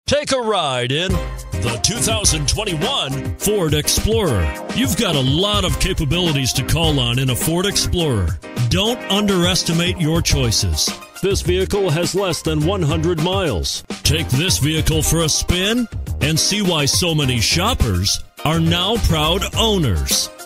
Take a ride in the 2021 Ford Explorer. You've got a lot of capabilities to call on in a Ford Explorer. Don't underestimate your choices. This vehicle has less than 100 miles. Take this vehicle for a spin and see why so many shoppers are now proud owners.